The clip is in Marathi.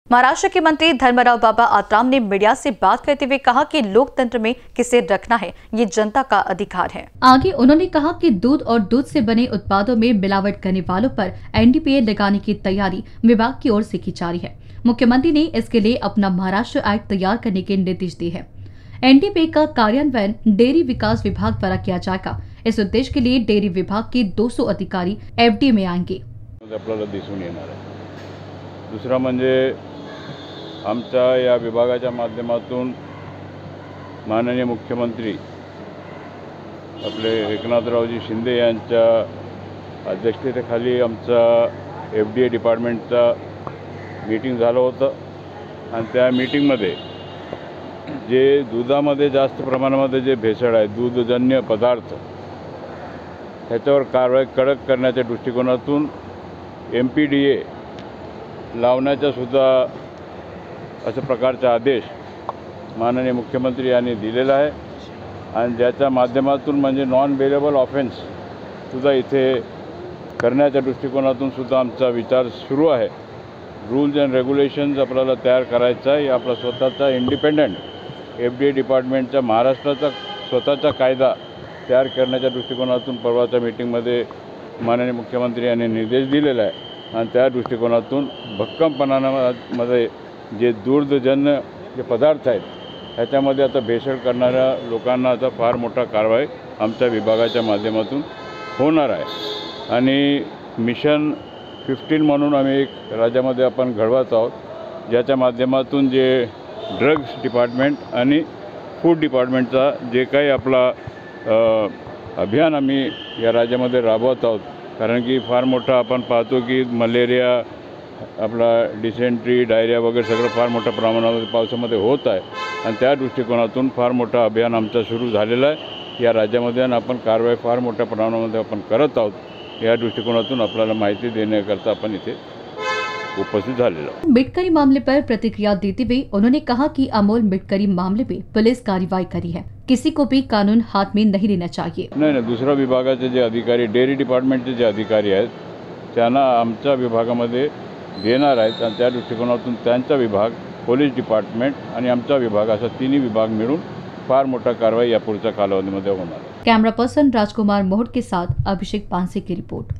महाराष्ट्र के मंत्री धर्मराव बाबा आत्राम ने मीडिया से बात करते हुए कहा कि लोकतंत्र में किसे रखना है ये जनता का अधिकार है। आगे उन्होंने कहा कि दूध और दूध से बने उत्पादों में मिलावट करने वालों पर एनडीपीए लगाने की तैयारी विभाग की ओर से की जा रही है। मुख्यमंत्री ने इसके लिए अपना महाराष्ट्र एक्ट तैयार करने के निर्देश दिए हैं। एनडीपीए का कार्यान्वयन डेयरी विकास विभाग द्वारा किया जाएगा। इस उद्देश्य के लिए डेयरी विभाग के 200 अधिकारी एफडीए में आएंगे। दूसरा म्हणजे आमच्या या विभागाच्या माध्यमातून माननीय मुख्यमंत्री आपले एकनाथरावजी शिंदे यांच्या अध्यक्षतेखाली आमचा एफडीए डिपार्टमेंटचा मीटिंग झालं होतं आणि त्या मीटिंगमध्ये जे दुधामध्ये जास्त प्रमाणामध्ये जे भेसळ आहे दूधजन्य पदार्थ त्याच्यावर कारवाई कडक करण्याच्या दृष्टिकोनातून एमपीडीए लावण्याचा सुद्धा अशा प्रकारचा आदेश माननीय मुख्यमंत्री यांनी दिलेला आहे आणि ज्याच्या माध्यमातून म्हणजे नॉन बेलेबल ऑफेन्स सुद्धा इथे करण्याच्या दृष्टिकोनातून सुद्धा आमचा विचार सुरू आहे। रूल्स अँड रेग्युलेशन्स आपल्याला तयार करायचा आहे। आपला स्वतःचा इंडिपेंडंट एफडीए डिपार्टमेंटचा महाराष्ट्राचा स्वतःचा कायदा तयार करण्याच्या दृष्टिकोनातून परवाच्या मीटिंगमध्ये माननीय मुख्यमंत्री यांनी निर्देश दिलेला आहे आणि त्या दृष्टिकोनातून भक्कमपणामध्ये जे दूधजन्य जे पदार्थ आहेत ह्याच्यामध्ये आता भेसळ करणाऱ्या लोकांना आता फार मोठा कारवाई आमच्या विभागाच्या माध्यमातून होणार आहे आणि मिशन 15 म्हणून आम्ही एक राज्यामध्ये आपण घडवत आहोत ज्याच्या माध्यमातून जे ड्रग्स डिपार्टमेंट आणि फूड डिपार्टमेंटचा जे काही आपला अभियान आम्ही या राज्यामध्ये राबवत आहोत कारण की फार मोठा आपण पाहतो की मलेरिया आपला डिसेंट्री डायरिया वगैरे सगळं फार मोठ्या प्रमाणामध्ये पावसामध्ये होत आहे आणि त्या दृष्टिकोनातून फार मोठा अभियान आमचा सुरू झालेला आहे या राज्यामध्ये आणि आपण कारवाई फार मोठ्या प्रमाणामध्ये आपण करत आहोत। या दृष्टिकोनातून आपल्याला माहिती देण्याकरता आपण इथे उपस्थित झालेलो। मिटकरी मामले पर प्रतिक्रिया देते हुए उन्होंने कहा कि अमोल मिटकरी मामले में पुलिस कार्रवाई करी है, किसी को भी कानून हाथ में नहीं लेना चाहिए। नहीं, दूसरा विभागाचे जे अधिकारी डेअरी डिपार्टमेंटचे जे अधिकारी आहेत त्यांना आमच्या विभागामध्ये देणार आहेत आणि त्या दृष्टिकोनातून त्यांचा विभाग पोलीस डिपार्टमेंट आणि आमचा विभाग असा तिन्ही विभाग मिळून फार मोठा कारवाई या पुढच्या कालावधीमध्ये होणार। कैमरा पर्सन राजकुमार मोहट के साथ अभिषेक पांसे की रिपोर्ट।